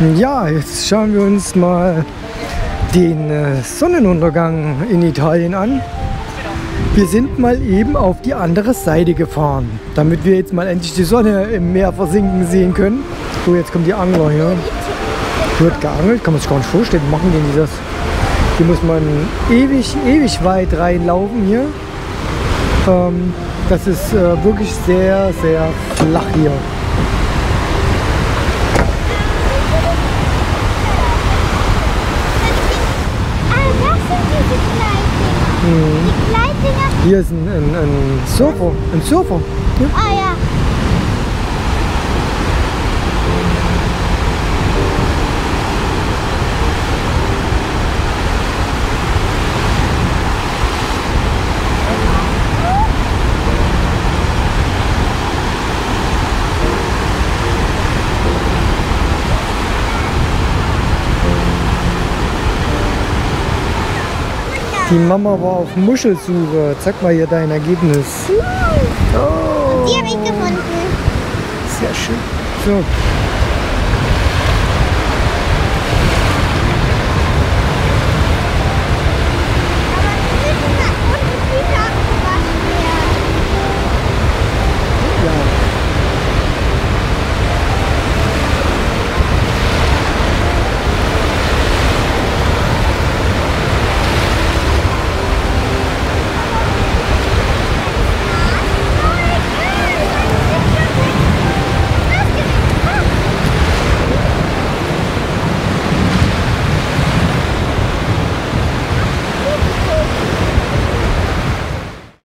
Ja, jetzt schauen wir uns mal den Sonnenuntergang in Italien an. Wir sind mal eben auf die andere Seite gefahren, damit wir jetzt mal endlich die Sonne im Meer versinken sehen können. So, jetzt kommen die Angler hier. Wird geangelt, kann man sich gar nicht vorstellen, wie machen die das? Hier muss man ewig weit reinlaufen hier. Das ist wirklich sehr flach hier. Die Gleitdinger. Hier ist ein Surfer. Ein Surfer. Ja. Ah ja. Die Mama war auf Muschelsuche. Zeig mal hier dein Ergebnis. Oh. Die habe ich gefunden. Sehr schön. So.